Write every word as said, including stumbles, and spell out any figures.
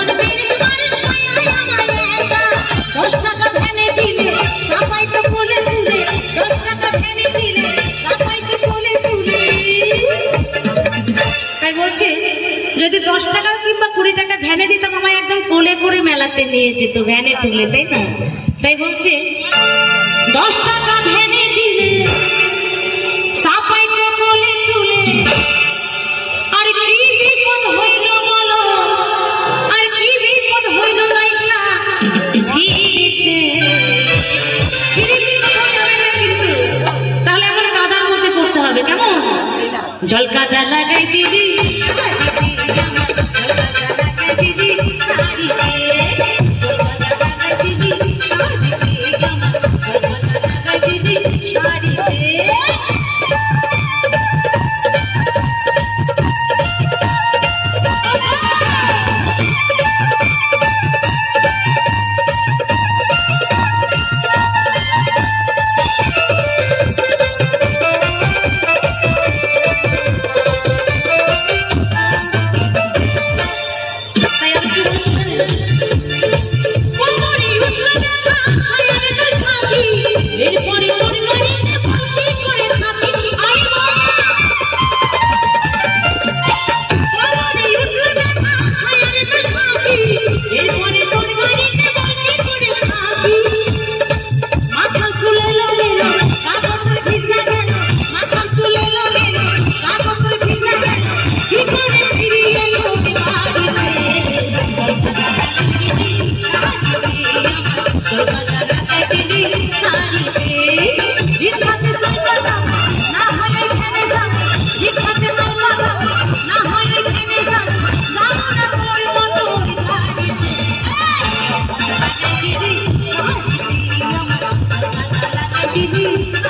যদি দশ টাকা কিংবা কুড়ি টাকা ভ্যানে দিতাম আমায় একদম কোলে করে মেলাতে নিয়ে যেত, ভ্যানে তুলে, তাই না? তাই বলছে দশ টাকা ভ্যানে দিলে সাপাইতে কোলে তুলে, আর কি বিপদ হইল বলো, আর কি বিপদ হইল আইসা ফিরিতে ফিরিতে কথা হবে না কিন্তু, তাহলে এখন কাদার মধ্যে পড়তে হবে, কেমন? জল কাদা লাগাই দিদি T V